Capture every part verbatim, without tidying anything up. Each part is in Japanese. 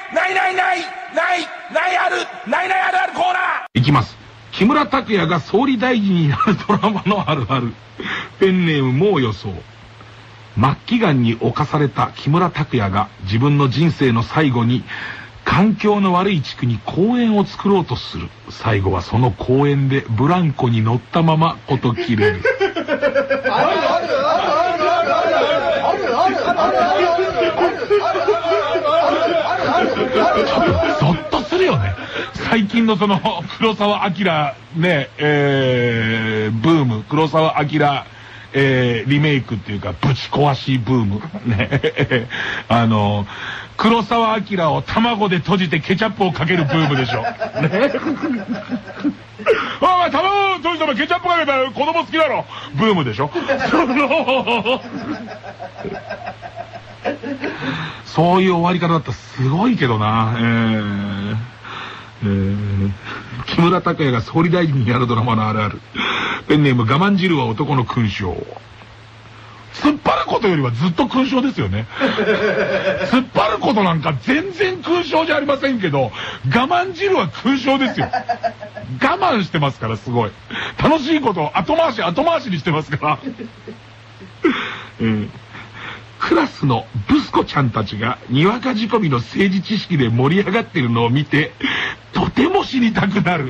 ないないないないないあるないないあるあるコーナーいきます。木村拓哉が総理大臣になるドラマのあるある。ペンネームもう予想。末期がんに侵された木村拓哉が自分の人生の最後に環境の悪い地区に公園を作ろうとする。最後はその公園でブランコに乗ったままこと切れる。ゾッとするよね。最近のその黒澤明ね、えー、ブーム、黒澤明えー、リメイクっていうかぶち壊しブームねあの黒澤明を卵で閉じてケチャップをかけるブームでしょねお前卵を閉じたらケチャップかけたら子供好きだろブームでしょそのそういう終わり方だったらすごいけどな。えーえー、木村拓哉が総理大臣になるドラマのあるある。ペンネーム我慢汁は男の勲章。突っ張ることよりはずっと勲章ですよね。突っ張ることなんか全然勲章じゃありませんけど、我慢汁は勲章ですよ。我慢してますから、すごい楽しいことを後回し後回しにしてますから、えークラスのブスコちゃんたちがにわか仕込みの政治知識で盛り上がってるのを見てとても知りたくなる。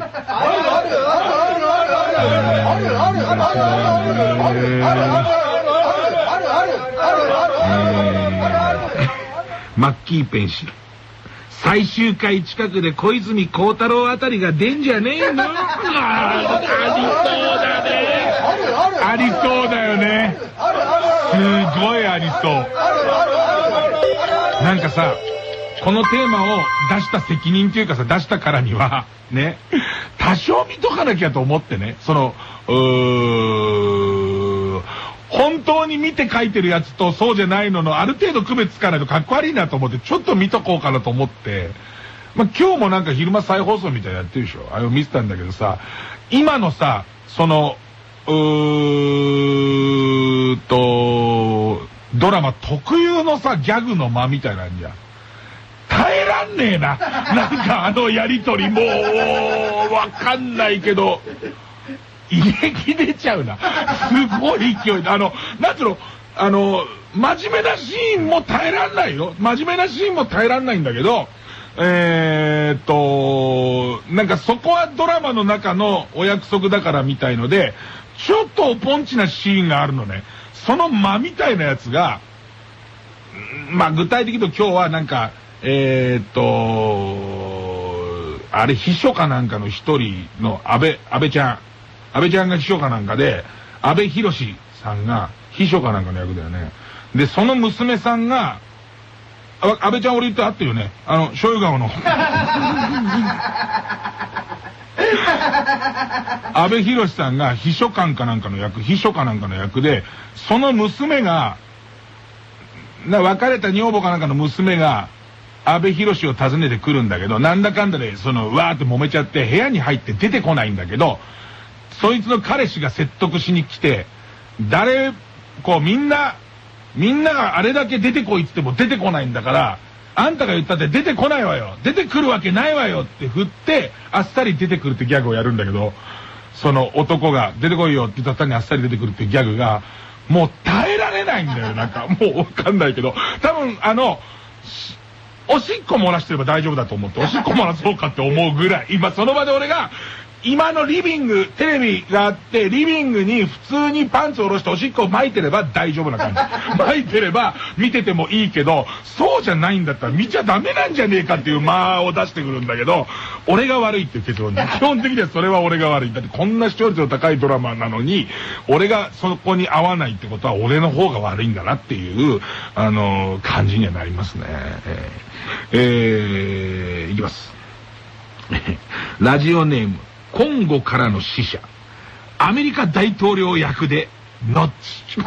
マッキーペンシル。最終回近くで小泉孝太郎あたりが出んじゃねえの。ありそうだね。ありそうだよね。すごいありそう。なんかさ、このテーマを出した責任っていうかさ、出したからにはね、多少見とかなきゃと思ってね、そのうー本当に見て書いてるやつとそうじゃないののある程度区別つかないとかっこ悪いなと思ってちょっと見とこうかなと思って、まあ、今日もなんか昼間再放送みたいなやってるでしょ。あれを見てたんだけどさ、今のさ、そのうーとドラマ特有のさギャグの間みたいなんじゃ耐えらんねえな。なんかあのやりとりもうわかんないけど胃液出ちゃうな。すごい勢いで、あのなんつうの、あの真面目なシーンも耐えらんないよ。真面目なシーンも耐えらんないんだけど、えーっとなんかそこはドラマの中のお約束だからみたいのでちょっとおポンチなシーンがあるのね。その間みたいなやつが、まあ具体的に言うと今日はなんかえーっとあれ秘書かなんかの一人の安倍安倍ちゃん安倍ちゃんが秘書かなんかで、安倍博さんが秘書かなんかの役だよね。でその娘さんが、あ安倍ちゃん俺言って会ってるよね、あの醤油顔の安倍博さんが秘書官かなんかの役秘書かなんかの役で、その娘がな別れた女房かなんかの娘が安倍博を訪ねてくるんだけど、なんだかんだでそのわーって揉めちゃって部屋に入って出てこないんだけど、そいつの彼氏が説得しに来て、誰こうみんなみんながあれだけ出てこいって言っても出てこないんだから、あんたが言ったって出てこないわよ、出てくるわけないわよって振ってあっさり出てくるってギャグをやるんだけど、その男が出てこいよって言ったらにあっさり出てくるってギャグがもう耐えられないんだよ。なんかもうわかんないけど、多分あのおしっこ漏らしてれば大丈夫だと思って、おしっこ漏らそうかって思うぐらい、今その場で俺が今のリビングテレビがあってリビングに普通にパンツを下ろしておしっこを巻いてれば大丈夫な感じ。巻いてれば見ててもいいけど、そうじゃないんだったら見ちゃダメなんじゃねえかっていう間を出してくるんだけど、俺が悪いっていう結論で、基本的にはそれは俺が悪い。だってこんな視聴率の高いドラマなのに俺がそこに合わないってことは俺の方が悪いんだなっていうあのー、感じにはなりますね。えー、えー、いきます。ラジオネームコンゴからの使者。アメリカ大統領役でノッチ。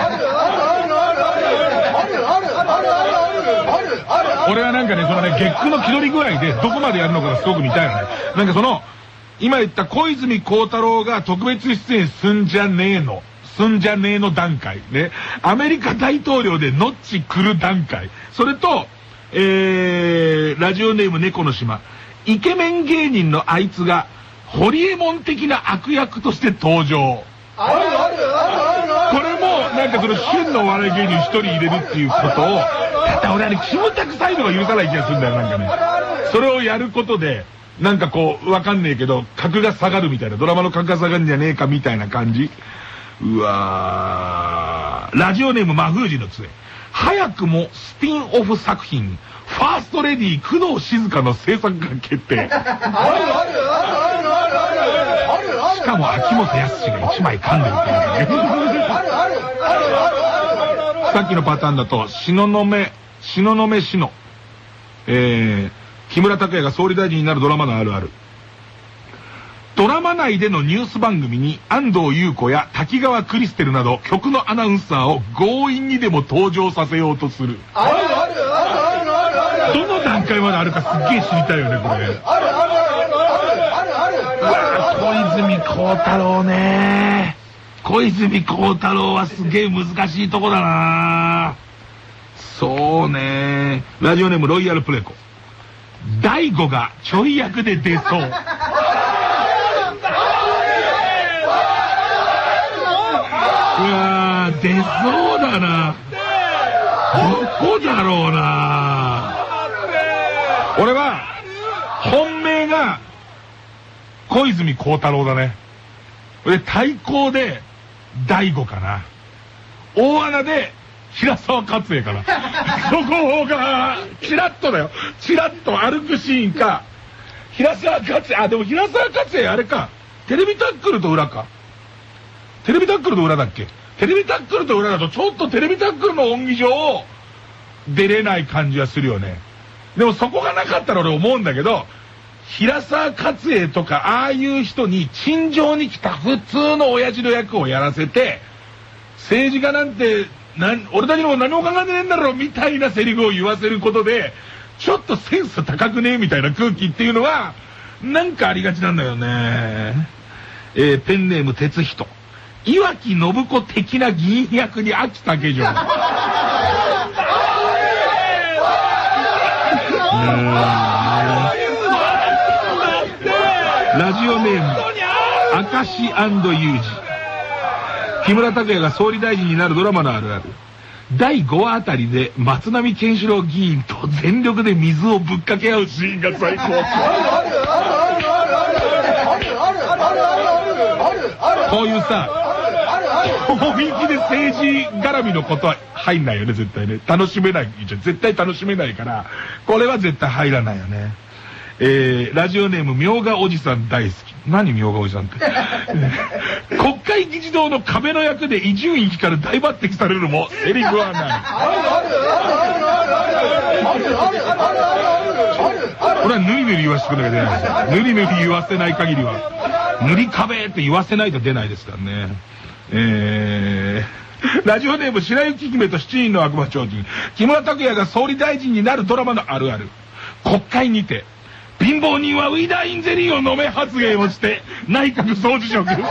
俺はなんかね、そのね、月句の気取り具合でどこまでやるのかがすごく見たいよね。なんかその今言った小泉孝太郎が特別出演すんじゃねえのすんじゃねえの段階ね、アメリカ大統領でノッチ来る段階、それとえー、 ー、ラジオネーム猫の島。イケメン芸人のあいつがホリエモン的な悪役として登場。 あるあるあるある。 これもなんかその旬の笑い芸人一人入れるっていうことを、ただ俺あれキムタクサイドが許さない気がするんだよ、なんかね。それをやることでなんかこうわかんねえけど格が下がるみたいな、ドラマの格が下がるんじゃねえかみたいな感じ。うわー。ラジオネーム真封じの杖。早くもスピンオフ作品ファーストレディー工藤静香の制作が決定。 あるあるあるあるあるあるある。 しかも秋元康が一枚噛んでるっていうね。 あるあるあるあるある。 さっきのパターンだと東雲東雲市のえー、木村拓哉が総理大臣になるドラマのあるある。ドラマ内でのニュース番組に安藤優子や滝川クリステルなど曲のアナウンサーを強引にでも登場させようとする。 あるあるあるあるあるある。 どの段階まであるかすっげえ知りたいよね、これ。 あるあるあるあるあるある。 うわ、小泉孝太郎ね。小泉孝太郎はすげえ難しいとこだな。そうね。ラジオネームロイヤルプレコ。大悟がちょい役で出そう。うわー、出そうだな。どこだろうな。俺は本命が小泉孝太郎だね。俺対抗で大悟かな。大穴で平沢勝栄かな。そこがチラッとだよ、チラッと歩くシーンか平沢勝栄。あ、でも平沢勝栄あれか、テレビタックルと裏か。テレビタックルと裏だっけ。テレビタックルと裏だとちょっとテレビタックルの恩義上出れない感じはするよね。でもそこがなかったら俺思うんだけど、平沢勝栄とかああいう人に陳情に来た普通の親父の役をやらせて、政治家なんてなん俺たちのも何も考えてねえんだろみたいなセリフを言わせることで、ちょっとセンス高くねえみたいな空気っていうのはなんかありがちなんだよね。えー、ペンネーム鉄人。岩城信子的な議員役に秋竹城。ラジオネーム明石&裕二。木村拓哉が総理大臣になるドラマのあるある。だいごわあたりで松並健四郎議員と全力で水をぶっかけ合うシーンが最高。こういうさ本気で政治絡みのことは入んないよね、絶対ね。楽しめない、絶対楽しめないから、これは絶対入らないよね。えー、ラジオネームみょうがおじさん大好き。何みょうがおじさんって。国会議事堂の壁の役で伊集院光る大抜擢されるもセリフはない。これはぬりぬり言わせてくれないですよ。ぬりぬり言わせない限りは、塗り壁って言わせないと出ないですからね。えー、ラジオネーム白雪姫と七人の悪魔超人。木村拓哉が総理大臣になるドラマのあるある。国会にて貧乏人はウィダーインゼリーを飲め発言をして内閣総辞職。ペンネ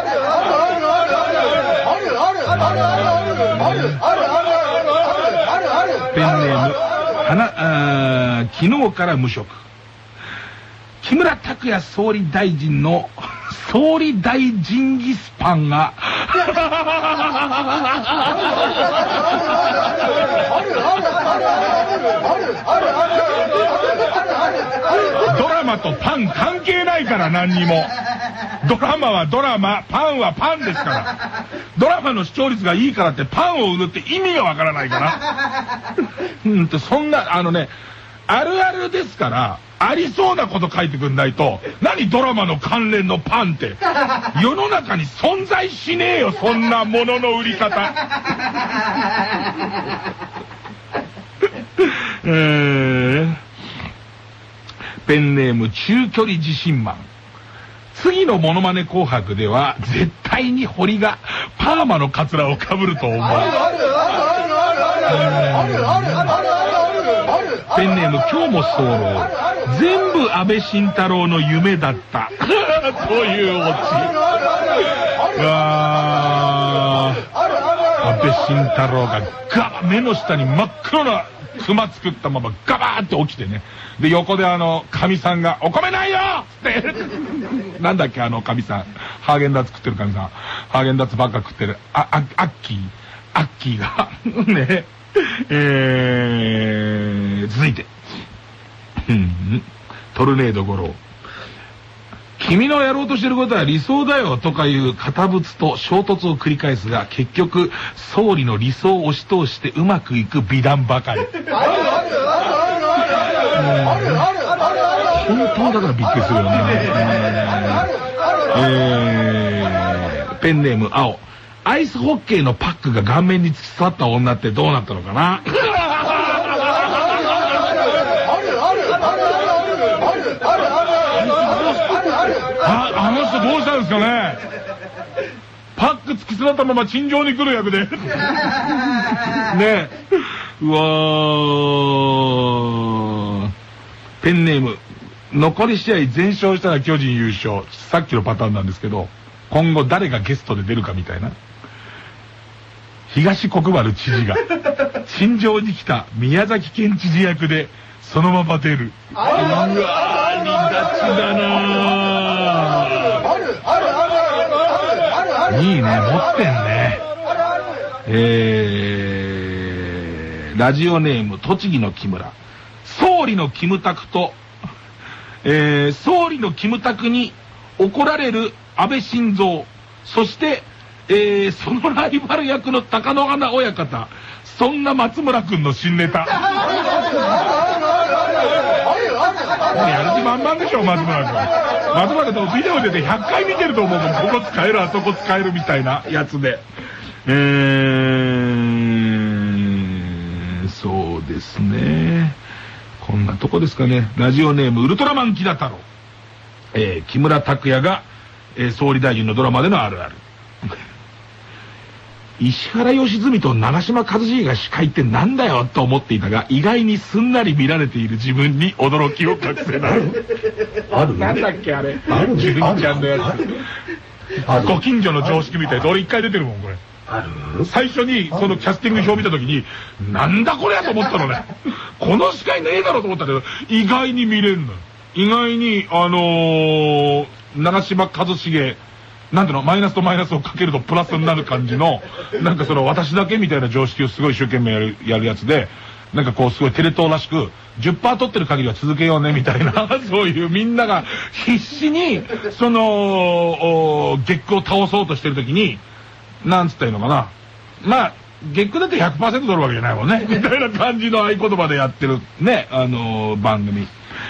ーム花あ昨日から無職。木村拓哉総理大臣の総理大臣ギスパンがドラマとパン関係ないから、何にも。ドラマはドラマ、パンはパンですから。ドラマの視聴率がいいからってパンを売るって意味がわからないから。うんとそんなあのね、あるあるですからありそうなこと書いてくんないと、何ドラマの関連のパンって世の中に存在しねえよ、そんなものの売り方。えー、ペンネーム中距離自信マン。次のモノマネ紅白では絶対に堀がパーマのカツラをかぶると思う。ペンネーム今日も早漏。全部安倍晋太郎の夢だったというオチ。あ安倍晋太郎がガー目の下に真っ黒な熊作ったままガバーって起きてね。で、横であの、神さんが、お米ないよって。なんだっけ、あの神さん。ハーゲンダッツ食ってる神さん。ハーゲンダッツばっか食ってる。あ、あ、アッキー。アッキーが。ね。えー、続いて。トルネード五郎。君のやろうとしてることは理想だよとかいう堅物と衝突を繰り返すが、結局総理の理想を押し通してうまくいく美談ばかり。本当だからびっくりするよね。えー、ペンネーム青。アイスホッケーのパックが顔面に突き刺さった女ってどうなったのかな。あ、あの人どうしたんですかね。パック突き刺さったまま陳情に来る役で。ねえ。うわー。ペンネーム。残り試合全勝したら巨人優勝。さっきのパターンなんですけど、今後誰がゲストで出るかみたいな。東国原知事が陳情に来た宮崎県知事役でそのまま出る。うわー、離脱だなー。いいね、持ってんね。えー、ラジオネーム栃木の木村。総理のキムタクと、えー、総理のキムタクに怒られる安倍晋三、そしてえー、そのライバル役の貴乃花親方、そんな松村君の新ネタ。もうやる気満々でしょ、松村君。松村君とビデオ出てひゃっかい見てると思うもん。ここ使える、あそこ使えるみたいなやつで。えー、そうですね。こんなとこですかね。ラジオネームウルトラマン木田太郎。えー、木村拓哉が、えー、総理大臣のドラマでのあるある。石原良純と長嶋一茂が司会ってなんだよと思っていたが、意外にすんなり見られている自分に驚きを隠せない。 ある？ なんだっけあれ。 ある？ 純ちゃんのやつ。ご近所の常識みたいで、俺一回出てるもんこれ。 ある？ 最初にそのキャスティング表見た時に、なんだこれやと思ったのね。この司会ねえだろと思ったけど、意外に見れるの。意外にあのー、長嶋一茂。なんていうの、マイナスとマイナスをかけるとプラスになる感じの、なんかその私だけみたいな常識をすごい一生懸命やる、やるやつで、なんかこうすごいテレ東らしく、じゅっパーセント 取ってる限りは続けようねみたいな、そういうみんなが必死に、その、月句を倒そうとしてる時に、なんつったらいいのかな。まあ、月句だって ひゃくパーセント 取るわけじゃないもんね。みたいな感じの合言葉でやってる、ね、あのー、番組。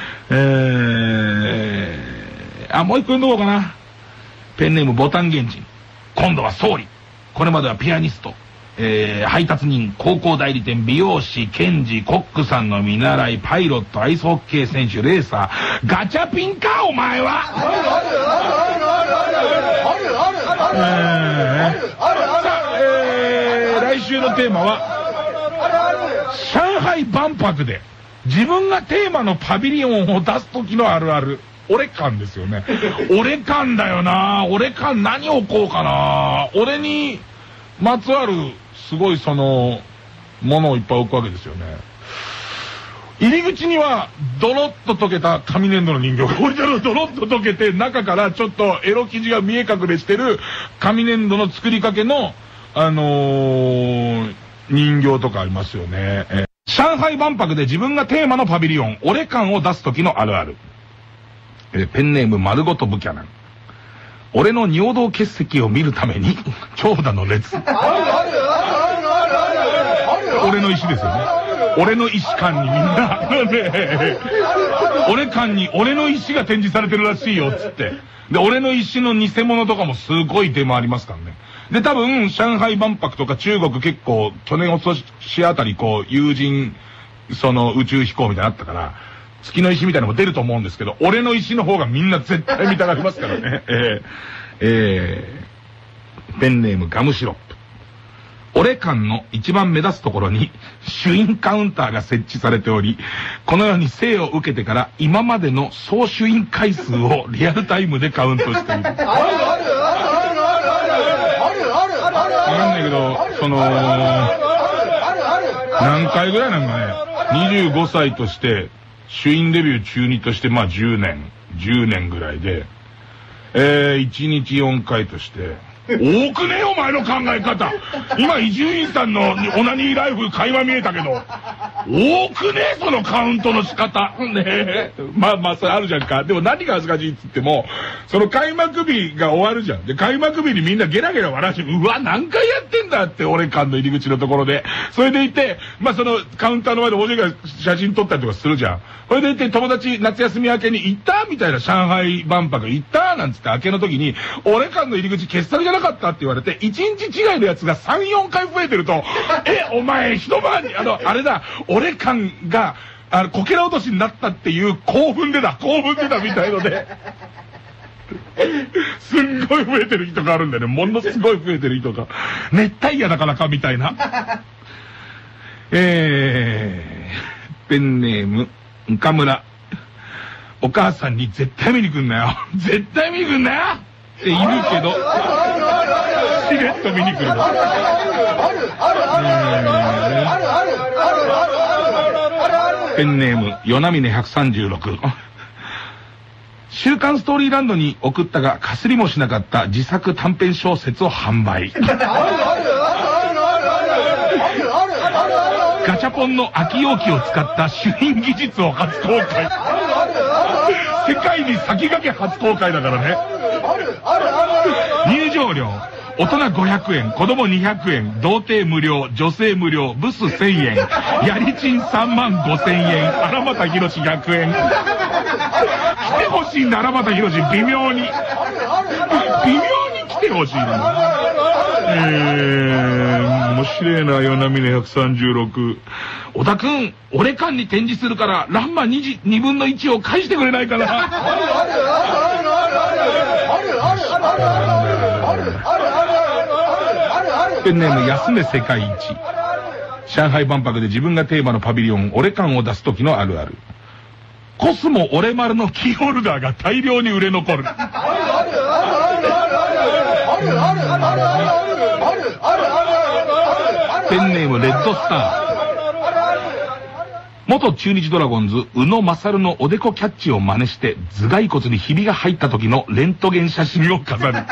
えー、あ、もう一個読んどこうかな。ペンネームボタン原人。今度は総理。これまではピアニスト、えー、配達人、高校代理店、美容師、検事、コックさんの見習い、パイロット、アイスホッケー選手、レーサー、ガチャピンかお前は。あるあるあるあるあるあるあるあるあるあるある。さあ、えー、来週のテーマは上海万博で自分がテーマのパビリオンを出す時のあるある。俺感ですよね。俺感だよな。俺感何をこうかな。俺にまつわるすごいそのものをいっぱい置くわけですよね。入り口にはドロッと溶けた紙粘土の人形が置いてある。ドロッと溶けて中からちょっとエロ生地が見え隠れしてる紙粘土の作りかけのあのー、人形とかありますよね。え上海万博で自分がテーマのパビリオン、俺感を出す時のあるある。えペンネーム丸ごとブキャナン。俺の尿道結石を見るために長蛇の列。俺の石ですよね。俺の石館にみんな俺館に俺の石が展示されてるらしいよっつって。で俺の石の偽物とかもすごい出回りますからね。で多分上海万博とか中国結構去年おとしあたりこう有人その宇宙飛行みたいなのあったから、月の石みたいなのも出ると思うんですけど、俺の石の方がみんな絶対見たがりますからね。えー、えー、ペンネームガムシロップ。俺館の一番目立つところに朱印カウンターが設置されており、このように生を受けてから今までの総朱印回数をリアルタイムでカウントしている。あるあるあるあるあるあるあるあるある。なんだけど、その、何回ぐらいなんかね。 にじゅうごさいとして、主演デビュー中にとして、まあじゅうねん、じゅうねんぐらいで、えー、いちにちよんかいとして、多くねえお前の考え方。今伊集院さんのオナニーライフ垣間見えたけど、多くねえそのカウントの仕方。ねえ。まあまあそれあるじゃんか。でも何が恥ずかしいっつっても、その開幕日が終わるじゃん。で、開幕日にみんなゲラゲラ笑うし、うわ、何回やってんだって俺館の入り口のところで。それでいて、まあそのカウンターの前でおじが写真撮ったりとかするじゃん。それでいて友達夏休み明けに行ったみたいな上海万博行ったなんつって明けの時に、俺館の入り口傑作じゃなかったって言われて、いちにち違いのやつがさん、よんかい増えてると、え、お前一晩に、あの、あれだ、俺感が、あの、こけら落としになったっていう興奮でだ、興奮でだみたいので、すんごい増えてる人があるんだよね。ものすごい増えてる人が。熱帯夜なかなかみたいな。えー、ペンネーム、岡村。お母さんに絶対見に来んなよ。絶対見に来んなよって言うけど、しれっと見に来るの。ペンネーム、与那嶺ひゃくさんじゅうろく。週刊ストーリーランドに送ったが、かすりもしなかった自作短編小説を販売。ガチャポンの空き容器を使った主演技術を初公開。世界に先駆け初公開だからね。入場料、大人ごひゃくえん、子供にひゃくえん、童貞無料、女性無料、ブスせんえん、やりちんさんまんごせんえん、荒俣博士ひゃくえん。来てほしいんだ、荒俣博士、微妙に。微妙に来てほしいんだ。えー、面白いな、与那嶺ひゃくさんじゅうろく。小田くん、俺館に展示するから、ランマにぶんのいちを返してくれないかな。ペンネーム、安値世界一。上海万博で自分がテーマのパビリオン、俺館を出す時のあるある。コスモ俺丸のキーホルダーが大量に売れ残る。ペンネーム、レッドスター。元中日ドラゴンズ、宇野勝のおでこキャッチを真似して、頭蓋骨にひびが入った時のレントゲン写真を飾る。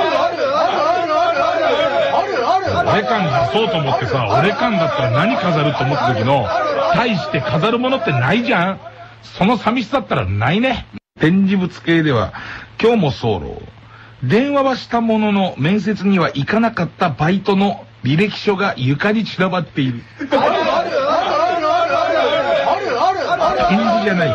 俺感出そうと思ってさ、俺感だったら何飾ると思った時の、大して飾るものってないじゃん。その寂しさったらないね。展示物系では、今日も早漏。電話はしたものの、面接には行かなかったバイトの履歴書が床に散らばっている。展示じゃない。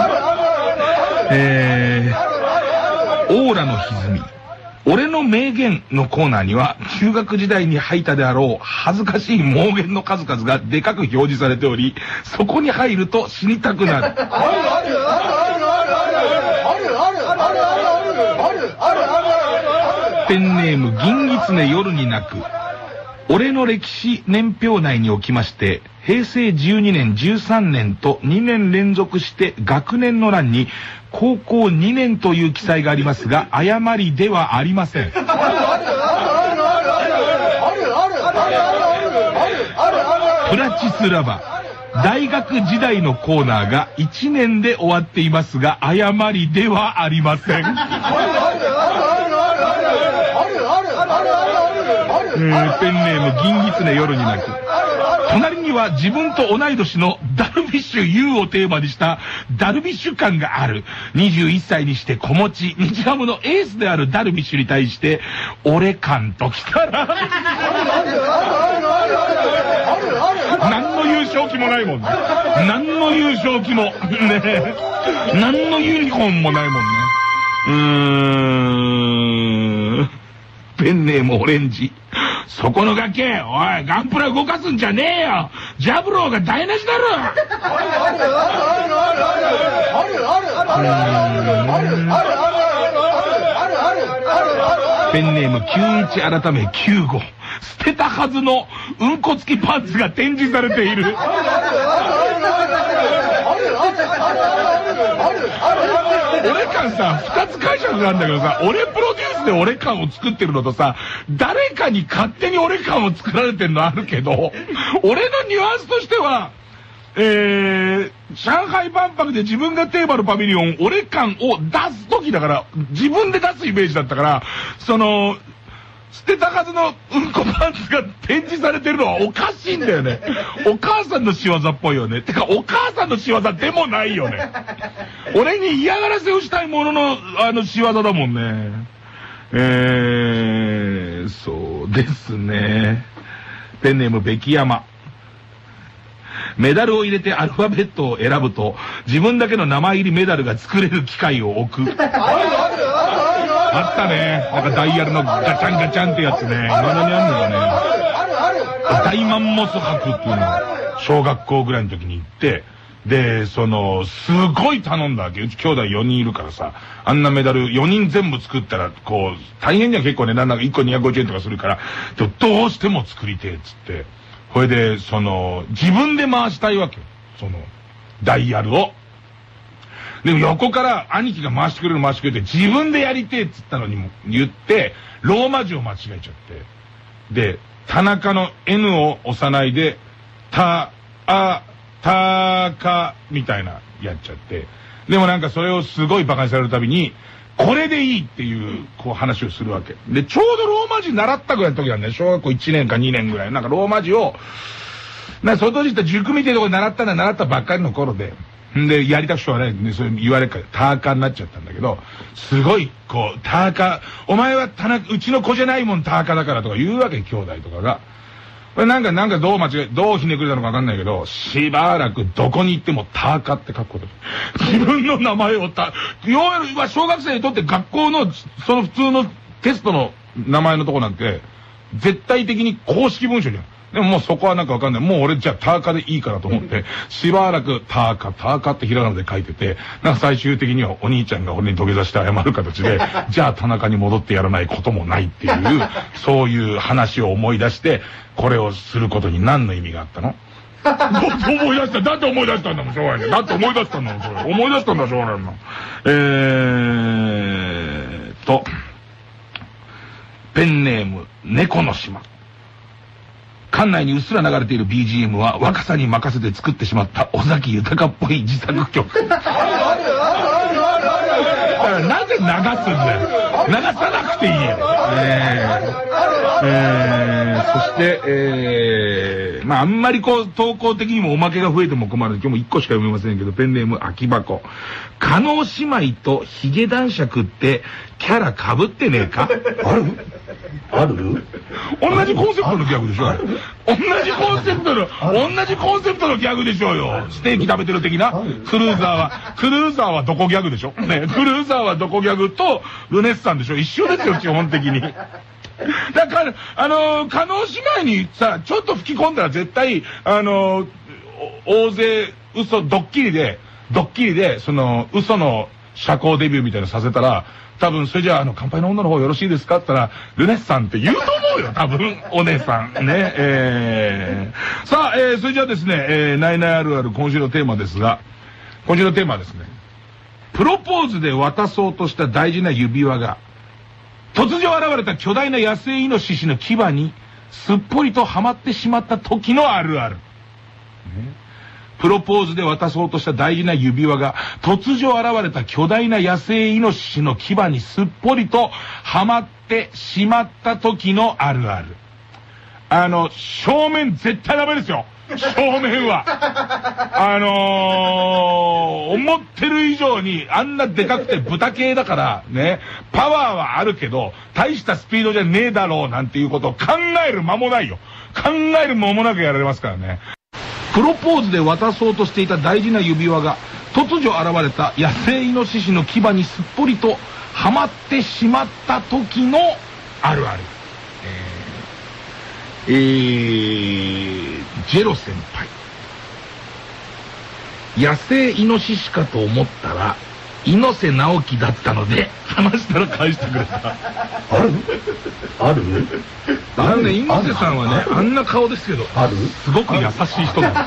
えー、オーラの歪み。俺の名言のコーナーには、中学時代に吐いたであろう恥ずかしい妄言の数々がでかく表示されており、そこに入ると死にたくなる。ペンネーム、銀狐夜に泣く。俺の歴史年表内におきまして、へいせいじゅうにねん、じゅうさんねんとにねん連続して学年の欄に高校にねんという記載がありますが、誤りではありません。プラチスラバ。大学時代のコーナーがいちねんで終わっていますが、誤りではありません。えー、ペンネーム、銀狐夜に泣く。隣には自分と同い年のダルビッシュ ユー をテーマにしたダルビッシュ感がある。にじゅういっさいにして子持ち、日ハムのエースであるダルビッシュに対して、俺感ときたら、何の優勝旗もないもんね。何の優勝旗も。ね。何のユニコーンもないもんね。うーん。ペンネームオレンジ。そこの崖、おい、ガンプラ動かすんじゃねえよ。ジャブローが台無しだろ。ペンネームきゅういち改めきゅうご。捨てたはずのうんこ付きパンツが展示されている。俺感さ、二つ解釈があるんだけどさ、俺プロデュースで俺感を作ってるのとさ、誰かに勝手に俺感を作られてるのあるけど、俺のニュアンスとしては、 えー、上海万博で自分がテーマのパビリオン、俺感を出す時だから、自分で出すイメージだったから、その、捨てたはずのうんこパンツが展示されてるのはおかしいんだよね。お母さんの仕業っぽいよね。てか、お母さんの仕業でもないよね。俺に嫌がらせをしたいものの、あの仕業だもんね。えー、そうですね。ペンネームべきやま。メダルを入れてアルファベットを選ぶと、自分だけの名前入りメダルが作れる機械を置く。あったね。なんかダイヤルのガチャンガチャンってやつね。今何あんのよね。大マンモス博っていうのを小学校ぐらいの時に行って、で、その、すごい頼んだわけ。うち兄弟よにんいるからさ、あんなメダルよにん全部作ったら、こう、大変には結構値段なんかいっこにひゃくごじゅうえんとかするから、でもどうしても作りてえっつって、これで、その、自分で回したいわけよ。その、ダイヤルを。でも横から兄貴が回してくれる回してくれて、自分でやりてえっつったのにも言って、ローマ字を間違えちゃって。で、田中の N を押さないで、た、あ、たか、みたいな、やっちゃって。でもなんかそれをすごい馬鹿にされるたびに、これでいいっていう、こう話をするわけ。で、ちょうどローマ字習ったぐらいの時なんだね。小学校いちねんかにねんぐらい。なんかローマ字を、なんかその当時って塾みたいなとこで習ったんだ、習ったばっかりの頃で。んで、やりたくしょうがない。ね、それ言われるから、ターカになっちゃったんだけど、すごい、こう、ターカ、お前は田中、うちの子じゃないもんターカだからとか言うわけ、兄弟とかが。これなんか、なんかどう間違え、どうひねくれたのかわかんないけど、しばらくどこに行ってもターカって書くこと。自分の名前をた、要は小学生にとって学校の、その普通のテストの名前のとこなんて、絶対的に公式文書じゃん。でももうそこはなんかわかんない。もう俺じゃあターカでいいかなと思って、しばらくターカ、ターカってひらがなで書いてて、なんか最終的にはお兄ちゃんが俺に土下座して謝る形で、じゃあ田中に戻ってやらないこともないっていう、そういう話を思い出して、これをすることに何の意味があったの？思い出した。だって思い出したんだもん、しょうがない。だって思い出したんだもん、それ。思い出したんだ、しょうがないの。えーと、ペンネーム、猫の島。館内にうっすら流れている ビージーエム は若さに任せて作ってしまった尾崎豊っぽい自作曲。だからなぜ流すんだよ。流さなくていいよ。えー、えー、そして、えー、まああんまりこう投稿的にもおまけが増えても困る。今日もいっこしか読めませんけど、ペンネーム空き箱。加納姉妹とヒゲ男爵ってキャラ被ってねえか？ あるある同じコンセプトのギャグでしょ。同じコンセプトの、同じコンセプトのギャグでしょうよ。ステーキ食べてる的な。クルーザーは、クルーザーはどこギャグでしょね。クルーザーはどこギャグとルネッサンでしょ。一緒ですよ、基本的に。だから、あのー、加納姉妹にさ、ちょっと吹き込んだら絶対、あのー、大勢、嘘、ドッキリで、ドッキリで、その、嘘の社交デビューみたいなのさせたら、多分、それじゃあ、あの、乾杯の女の方よろしいですかって言ったら、ルネッサンって言うと思うよ、多分、お姉さん。ね、えー。さあ、えー、それじゃあですね、えー、ナイナイあるある今週のテーマですが、今週のテーマはですね、プロポーズで渡そうとした大事な指輪が、突如現れた巨大な野生イノシシの牙に、すっぽりとはまってしまった時のあるある。ね、プロポーズで渡そうとした大事な指輪が突如現れた巨大な野生イノシシの牙にすっぽりとはまってしまった時のあるある。あの、正面絶対ダメですよ。正面は。あのー、思ってる以上にあんなでかくて豚系だからね、パワーはあるけど大したスピードじゃねえだろうなんていうことを考える間もないよ。考える間もなくやられますからね。プロポーズで渡そうとしていた大事な指輪が突如現れた野生イノシシの牙にすっぽりとはまってしまった時のあるある。えー、えー、ジェロ先輩。野生イノシシかと思ったら猪瀬直樹だったので話したら返してくれた。 あるあるあのね、猪瀬さんはね、あんな顔ですけど、 あるすごく優しい人なんです。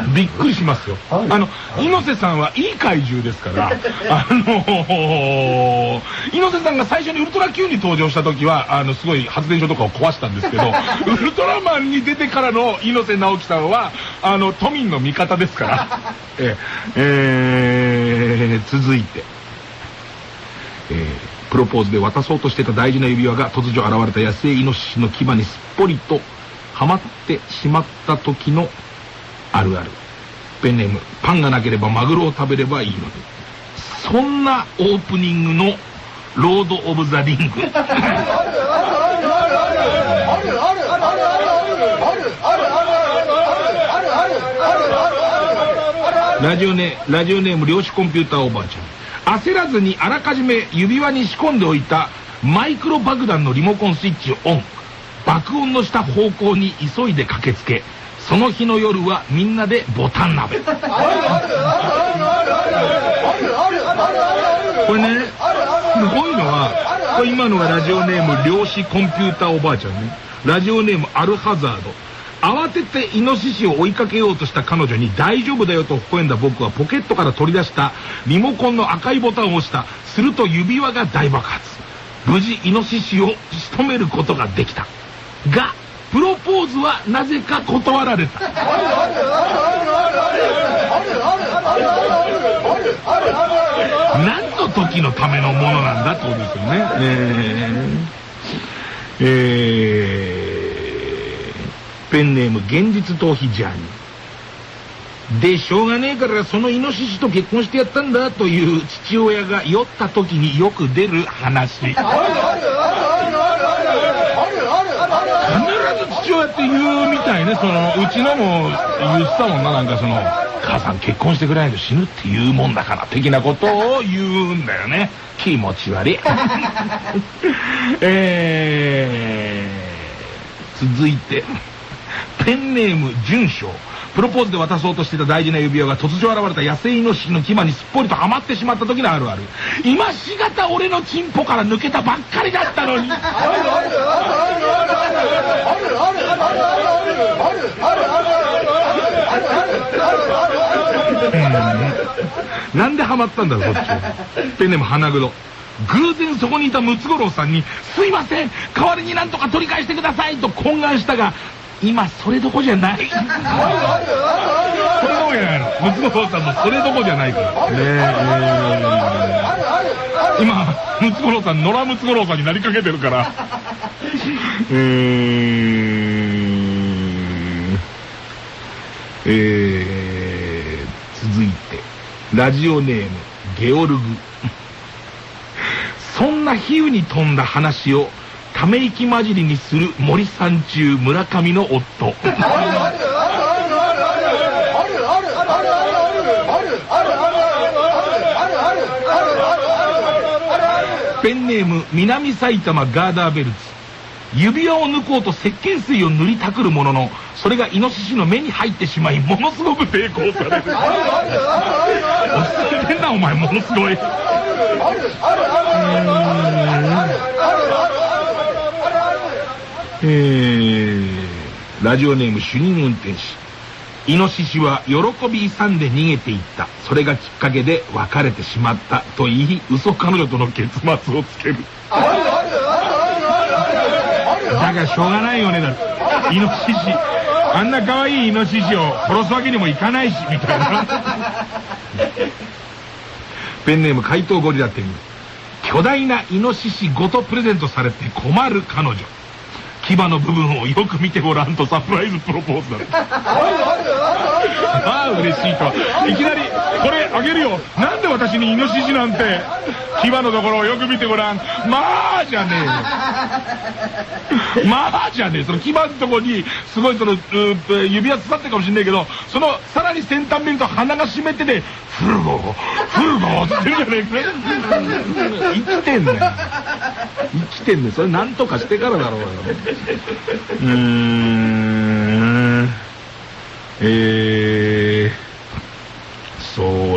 びっくりしますよ。あの、猪瀬さんはいい怪獣ですから、あのー、猪瀬さんが最初にウルトラ Q に登場した時は、あの、すごい発電所とかを壊したんですけど、ウルトラマンに出てからの猪瀬直樹さんは、あの、都民の味方ですから、えー、えー、続いて、えー、プロポーズで渡そうとしてた大事な指輪が突如現れた野生イノシシの牙にすっぽりとはまってしまった時のあるある。ペンネーム、パンがなければマグロを食べればいいのに。そんなオープニングのロード・オブ・ザ・リング。ラジオネラジオネーム量子コンピューターおばあちゃん。焦らずにあらかじめ指輪に仕込んでおいたマイクロ爆弾のリモコンスイッチをオン。爆音のした方向に急いで駆けつけ、その日の夜はみんなでボタン鍋。これね、こういうのは、これ今のがラジオネーム量子コンピューターおばあちゃんね。ラジオネームアルハザード。慌ててイノシシを追いかけようとした彼女に大丈夫だよと微笑んだ僕はポケットから取り出したリモコンの赤いボタンを押した。すると指輪が大爆発。無事イノシシを仕留めることができたが、プロポーズはなぜか断られた。何の時のためのものなんだってことですよね。えー、えーペンネーム現実逃避ジャーニーで、しょうがねえからそのイノシシと結婚してやったんだという父親が酔った時によく出る話。必ず父親って言うみたいね。そのうちのも言ってたもんな。なんかその母さん結婚してくれないと死ぬって言うもんだから的なことを言うんだよね。気持ち悪い。えー、続いてペンネーム純章。プロポーズで渡そうとしてた大事な指輪が突如現れた野生イノシシの牙にすっぽりとはまってしまった時のあるある。今しがた俺のチンポから抜けたばっかりだったのに。なんでハマったんだろうこっち。ペンネーム花黒。偶然そこにいたムツゴロウさんに「すいません、代わりになんとか取り返してください」と懇願したが、今それどこじゃない。それどこじゃないの。ムツゴロウさんのそれどこじゃないからね。えー、今ムツゴロウさん野良ムツゴロウさんになりかけてるから。えー、えー、続いてラジオネームゲオルグ。そんな比喩に富んだ話をため息混じりにする森三中村上の夫。ペンネーム南埼玉ガーダーベルツ。指輪を抜こうと石鹸水を塗りたくるものの、それがイノシシの目に入ってしまいものすごく抵抗される。おすすめてんなお前、ものすごい。えー、ラジオネーム主任運転士。イノシシは喜び勇んで逃げていった。それがきっかけで別れてしまったと言い、嘘彼女との結末をつける。だからしょうがないよね。だってイノシシ、あんな可愛いイノシシを殺すわけにもいかないしみたいな。ペンネーム怪盗ゴリラっていう巨大なイノシシごとプレゼントされて困る彼女。牙の部分をよく見てごらんとサプライズプロポーズだった。まあ嬉しいと。いきなりこれあげるよ。なんで私にイノシシなんて。牙のところをよく見てごらん。まあじゃねえよ。まあじゃねえ。その牙のところにすごいその指輪刺さってるかもしれないけど、そのさらに先端見ると鼻が湿っててフルゴーフルゴーって言ってるじゃねえか。生きてんねん。生きてんねん。それなんとかしてからだろうよ。うーん、えー、そう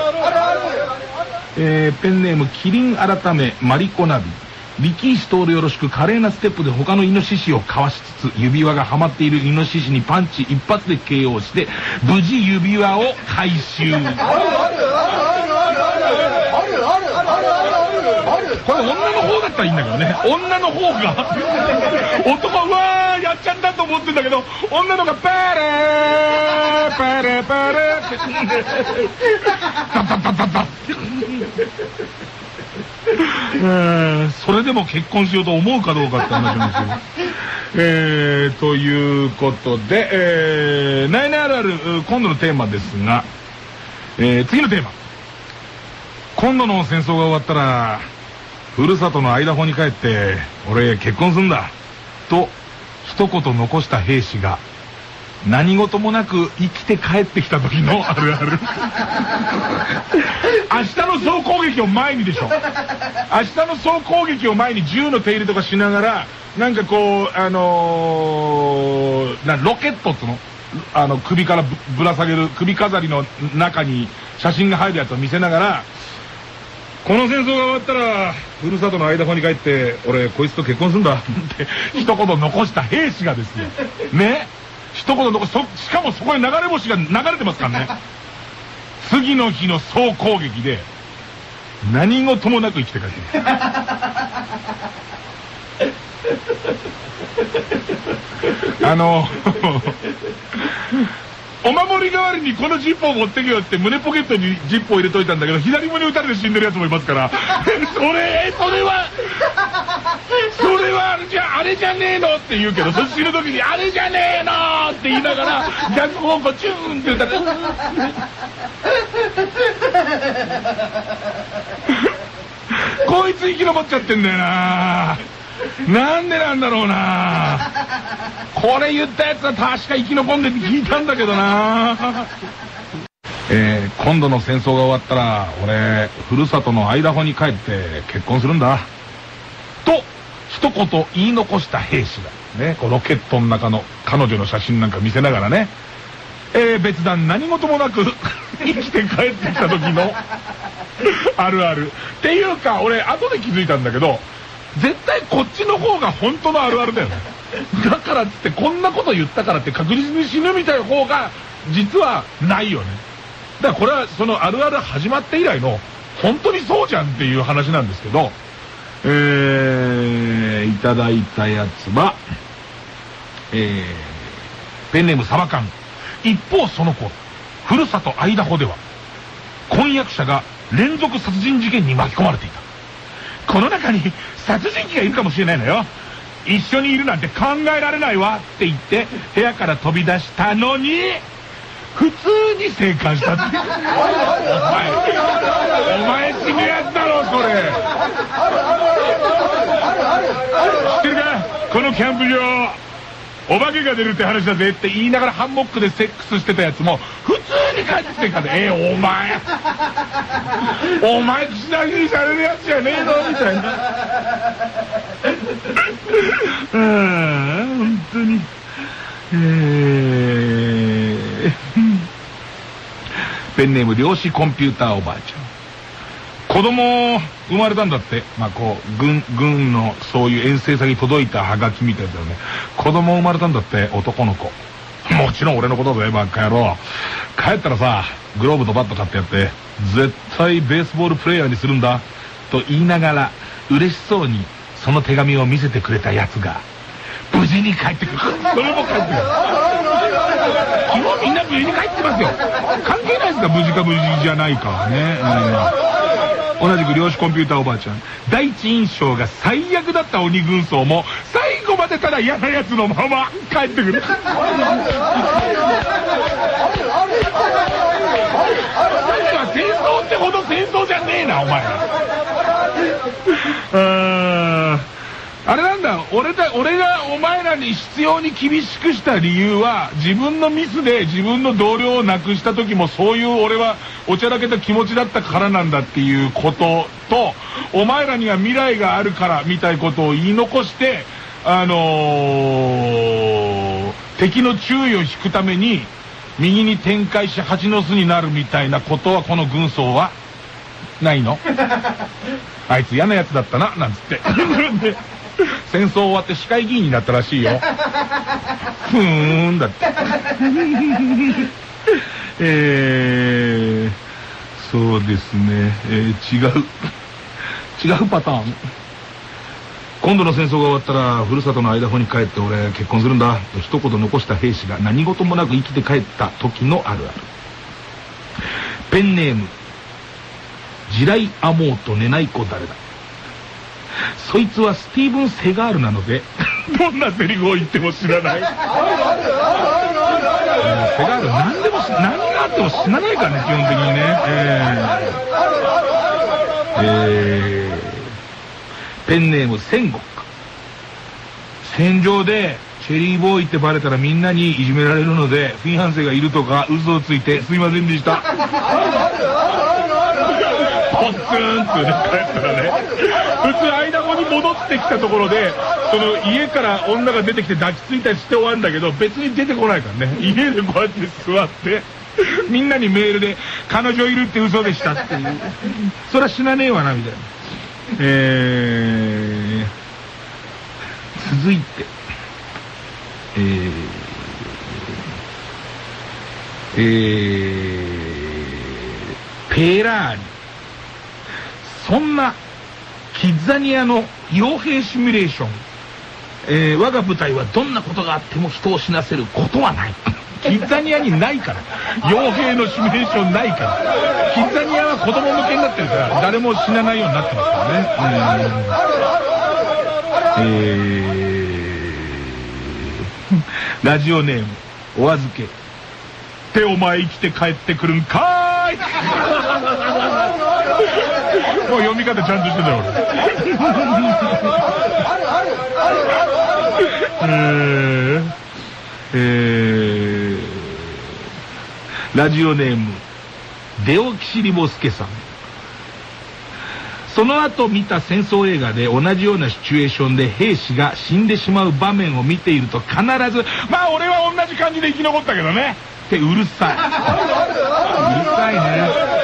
えー、ペンネームキリン改めマリコナビ。力士通るよろしく華麗なステップで他のイノシシをかわしつつ指輪がはまっているイノシシにパンチ一発で ケーオー して無事指輪を回収。これ女の方だったらいいんだけどね。女の方が男はうわーやっちゃったと思ってんだけど、女のがパレーパレーパレーってタタタタタそれでも結婚しようと思うかどうかって話なんですけど、えー、ということで、えー、ナイナイあるある今度のテーマですが、えー、次のテーマ、今度の戦争が終わったらふるさとのアイダホに帰って俺結婚すんだと一言残した兵士が何事もなく生きて帰ってきた時のあるある明日の総攻撃を前にでしょ。明日の総攻撃を前に銃の手入れとかしながらなんかこうあのー、なロケットっつうのあの首から ぶ, ぶら下げる首飾りの中に写真が入るやつを見せながら、この戦争が終わったらふるさとのアイダホに帰って俺こいつと結婚するんだって一言残した兵士がですよね、一言残し、しかもそこに流れ星が流れてますからね次の日の総攻撃で何事もなく生きて帰ってるあのお守り代わりにこのジップを持ってけよって胸ポケットにジップを入れといたんだけど左胸打たれて死んでるやつもいますからそれそれはそれはじゃああれじゃねえのって言うけど、そっちの時にあれじゃねえのって言いながら逆方向チューンって言ったらこいつ生き残っちゃってんだよな。なんでなんだろうな。これ言ったやつは確か生き残んでって聞いたんだけどな。えー、今度の戦争が終わったら俺ふるさとのアイダホに帰って結婚するんだと一言言い残した兵士がね、こうロケットの中の彼女の写真なんか見せながらね、えー、別段何事もなく生きて帰ってきた時のあるあるっていうか、俺後で気づいたんだけど絶対こっちの方が本当のあるあるだよね。だからっつってこんなこと言ったからって確実に死ぬみたいな方が実はないよね。だからこれはそのあるある始まって以来の本当にそうじゃんっていう話なんですけど、えー、いただいたやつは、えー、ペンネームサバ缶。一方その頃ふるさとアイダホでは婚約者が連続殺人事件に巻き込まれていた。この中に殺人鬼がいるかもしれないのよ。一緒にいるなんて考えられないわって言って部屋から飛び出したのに普通に生還したって。お前お前死ぬやつだろそれ。知ってるか、このキャンプ場お化けが出るって話だぜって言いながらハンモックでセックスしてたやつも普通に帰ってきてるからね。えー、お前お前口だけにされるやつじゃねえのみたいなああ本当にえーペンネーム漁師コンピューターおばあちゃん。子供生まれたんだって。まあこう軍軍のそういう遠征先に届いたハガキみたいだよね。子供生まれたんだって、男の子。もちろん俺のことだよバカ野郎。帰ったらさグローブとバット買ってやって絶対ベースボールプレイヤーにするんだと言いながら嬉しそうにその手紙を見せてくれたやつが無事に帰ってくる。それも帰ってくる。基本みんな無事に帰ってますよ。関係ないですか無事か無事じゃないかはね、うん、同じく漁師コンピューターおばあちゃん。第一印象が最悪だった鬼軍曹も最後までただ嫌なやつのまま帰ってくる。戦争ってほど戦争じゃねえなお前。ああれなんだ、俺た俺がお前らに必要に厳しくした理由は、自分のミスで自分の同僚を亡くした時もそういう俺はおちゃらけた気持ちだったからなんだっていうことと、お前らには未来があるからみたいなことを言い残して、あのー、敵の注意を引くために右に展開し蜂の巣になるみたいなことはこの軍曹はないの？あいつ嫌なやつだったななんつって戦争終わって市会議員になったらしいよ。ふーんだってえー、そうですね、えー、違う違うパターン。今度の戦争が終わったらふるさとの間穂に帰って俺結婚するんだと一言残した兵士が何事もなく生きて帰った時のあるある。ペンネーム地雷アモーと寝ない子誰だ。そいつはスティーブン・セガールなのでどんなセリフを言っても知らない。セガール何でも何があっても死なないからね、基本的にね。えーえーペンネーム戦国か。戦場でチェリーボーイってバレたらみんなにいじめられるのでフィンハンセがいるとか嘘をついてすいませんでした。ポッツンってね、帰ったらね、普通間子に戻ってきたところでその家から女が出てきて抱きついたりして終わるんだけど、別に出てこないからね、家でこうやって座ってみんなにメールで彼女いるって嘘でしたっていう、そりゃ死なねえわなみたいな。えー、続いて、えーえー、ペラーリ。そんなキッザニアの傭兵シミュレーション、えー、我が部隊はどんなことがあっても人を死なせることはない。キッザニアにないから、傭兵のシミュレーションないから。キッザニアは子供向けになってるから誰も死なないようになってますからね。うん、えー、ラジオネームお預け。ってお前生きて帰ってくるんかーい。もう読み方ちゃんとしてたよ俺。えーえー、ラジオネームデオキシリボスケさん。その後見た戦争映画で同じようなシチュエーションで兵士が死んでしまう場面を見ていると必ずまあ俺は同じ感じで生き残ったけどねってうるさい。うるさいね。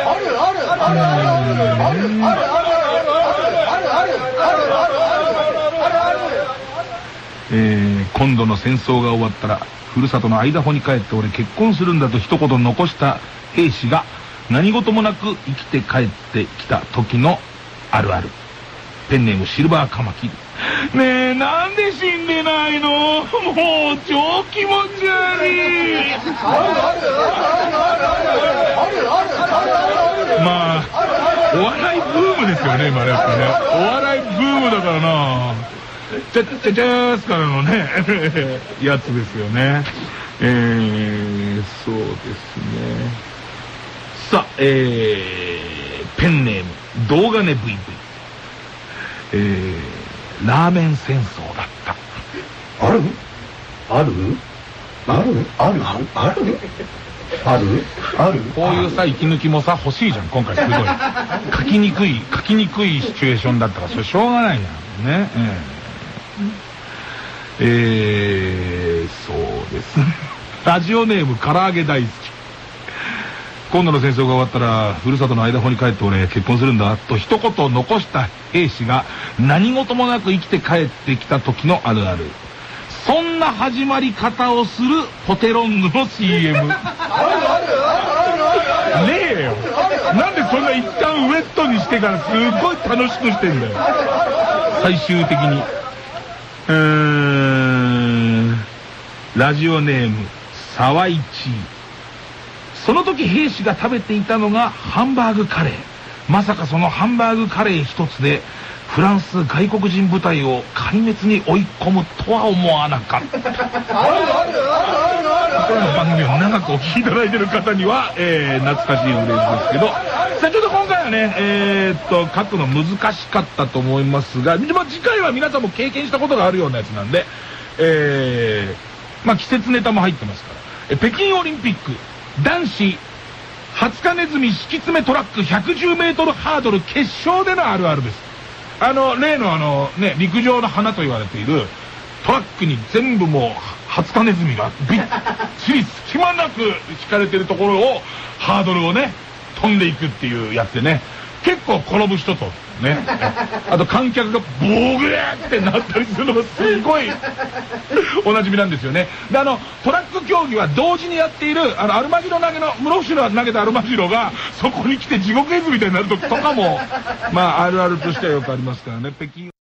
えー、今度の戦争が終わったらふるさとのアイダホに帰って俺結婚するんだと一言残した兵士が何事もなく生きて帰ってきた時のあるある。ペンネームシルバーカマキリ。ねえなんで死んでないの、もう超気持ち悪い。まあお笑いブームですよね今ね、やっぱねお笑いブームだからな。ちゃっちゃちゃーすからのねやつですよね。えー、そうですね。さあ、えー、ペンネーム動画ね ブイブイ。えー、ラーメン戦争だった。 あるあるあるあるあるあるあるある。 こういうさ息抜きもさ欲しいじゃん今回すごい書きにくい書きにくいシチュエーションだったからそれしょうがないじゃんね。えー、えー、そうですラジオネーム唐揚げ大好き。今度の戦争が終わったらふるさとのアイダホに帰って俺結婚するんだと一言残した兵士が何事もなく生きて帰ってきた時のあるある。そんな始まり方をするポテロングの シーエム ねえよ。なんでそんな一旦ウェットにしてからすっごい楽しくしてんだよ最終的に。うーん、ラジオネーム沢井地。その時兵士が食べていたのがハンバーグカレー。まさかそのハンバーグカレー一つでフランス外国人部隊を壊滅に追い込むとは思わなかった。 僕らの番組を長くお聞きいただいている方には、えー、懐かしいフレーズですけど、さあちょっと今回はね、えー、っと書くの難しかったと思いますが、まあ、次回は皆さんも経験したことがあるようなやつなんで、えー、まあ季節ネタも入ってますから、え北京オリンピック男子はつかネズミ敷き詰めトラックひゃくじゅうメートルハードル決勝でのあるあるです。あの例のあのね陸上の花と言われているトラックに全部もうはつかネズミがびっちり隙間なく引かれてるところをハードルをね飛んでいくっていうやつでね、結構転ぶ人とね、あと観客がボーグレーってなったりするのがすごいおなじみなんですよね。であのトラック競技は同時にやっているあのアルマジロ投げの室伏の投げたアルマジロがそこに来て地獄絵図みたいになるととかもまああるあるとしてはよくありますからね。北京